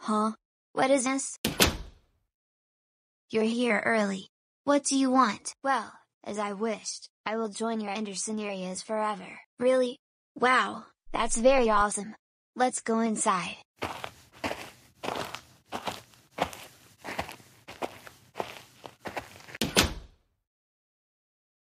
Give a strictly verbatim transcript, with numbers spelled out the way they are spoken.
Huh? What is this? You're here early. What do you want? Well, as I wished, I will join your Anderson areas forever. Really? Wow, that's very awesome. Let's go inside.